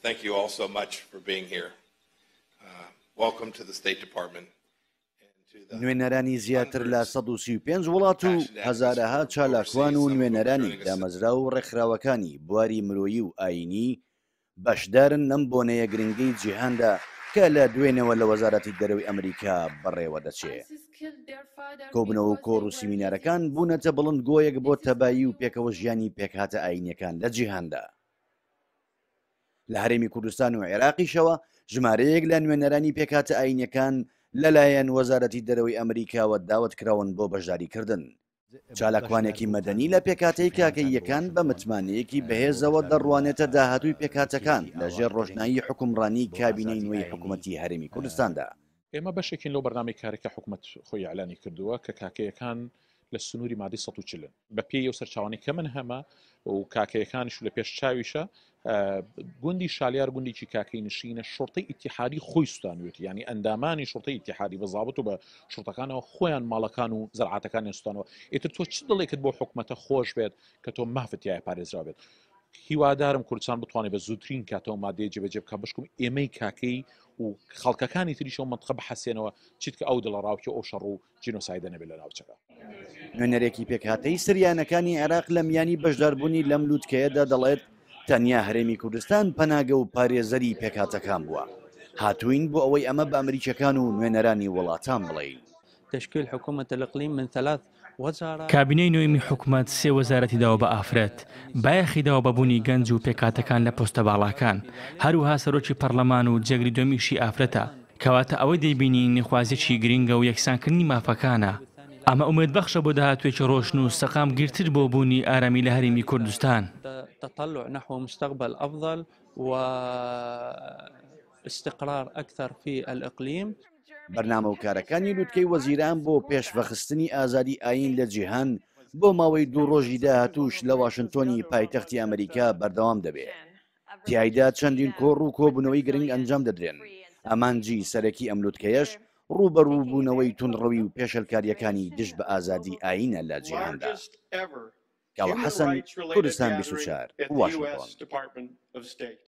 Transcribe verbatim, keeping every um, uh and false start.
thank you all so much for being here. Uh, welcome to the State Department. نوێنەرانی زیاتر لە سەد و سی و پێنج وڵات و هەزارەها چالاکوان و نوێنەرانی دامەزرا و ڕێکخراوەکانی بواری مرۆیی و ئاینی بەشدارن لەم بۆنەیە گرنگەی جیهاندا کە لە دوێنەوە لە وەزارەتی دەرەوەی ئەمریکا بەڕێوە دەچێت. کۆبنەوە و کۆڕ و سیمینارەکان بوونەتە بڵند گۆیەک بۆ تەبایی و پێکەوە ژیانی پێکهاتە ئاینیەکان لە جیهاندا. لە هەرێمی کوردستان و عێراقیشەوە ژمارەیەک لە نوێنەرانی پێکهاتە ئاینیەکان لەلایەن وەزارەتی دەرەوەی ئەمریکاوە داوت کراون بۆ بەشداریکردن. چالاکوانێکی مەدەنی لە پێکاتەی کاکەیەکان بە متمانەیەکی بەهێزەوە دەڕوانێتە داهاتووی پێکاتەکان لەژێر ڕۆژنایی حکومڕانی کابینەی نوێی حکوومەتی هەرێمی کوردستاندا. ئێمە بەشێکین لەو بەرنامەی کارێکە حکوومەت خۆی ئەعلانی کردووە کە کاکەیەکان لە سنووری مادەی سەد و چل بە پێی ئەو سەرچاوانەی کە من هەمە و کاکەیەکانیش لە پێش چاویشە گوندی شالیار گوندێکی کاکەی نشینە شۆرتەی ئیتیحادی خۆی سوستانوێتی ینی ئەندامانی شۆرتەی ئیتیحادی بەزابەت و بە شۆرتەکانەوە خۆیان ماڵەکان و زەرعاتەکانی سوستانەوە. ئیتر تۆ چ دڵێکت بۆ حکوومەتە خۆش بێت کە تۆ مافەتیایە پارێزرا بێت. هیوادارم کوردستان بتوانێت بە زووترین کاتەوە مادەی جێبەجێ بکە بشکم ئێمەی کاکەی و خەڵکەکانی تریشەوە منتخە بحەسێنەوە چیت کە ئەو دڵە ڕاوکە ئەو شەڕ و جینۆسایدە نەبێت لە ناوچەکە. نوێنەرێکی پێکهاتەی سریانەکانی عێراق لە میانی بەشداربوونی لەم لووتکەیەدا دەڵێت تەنیا هەرێمی کوردستان پەناگە و پارێزەری پێکهاتەکان بووە. هاتوین بۆ ئەوەی ئەمە بە ئەمریکەکان و نوێنەرانی وڵاتان بڵێین. تشکیل حکوومەت الإقلیم من ثلاث وزارات. کابینەی نوێمی حکوومەت سێ وەزارەتی داوە بە ئافرەت بایەخیداوە بەبوونی گەنج و پێکاتەکان لە پۆستە باڵاکان هەروها سەرۆکی پەرلەمان و جێگری دومیشی ئافرەتە کەواتە ئەوەی دەیبینی نەخوازیێکی گرنگە و یەکسانکردنی مافەکانە. ئەمە ئومێدبەخشە بۆ داهاتوێکی ڕۆشن و سەقام گیرتر بۆ بوونی ئارامی لە هەرێمی کوردستان. تطلع نحو مستقبل أفضل واستقرار أكثر في الإقليم. بەرنامە و کارەکانی لووتکەی وەزیران بۆ پێشڤەخستنی ئازادی ئاین لە جیهان بۆ ماوەی دوو ڕۆژی داهاتووش لە واشنتۆنی پایتەختی ئەمریکا بەردەوام دەبێت. تیایدا چەندین کۆڕ و کۆبوونەوەی گرنگ ئەنجام دەدرێن. ئەمانجی سەرەکی ئەم لووتکەیەش ڕوبەڕووبوونەوەی تونڕەوی و پێشەلکاریەکانی دژ بە ئازادی ئاینە لە جیهاندا. کاوە حەسەن، کوردستان بیست و چوار، واشنتۆن.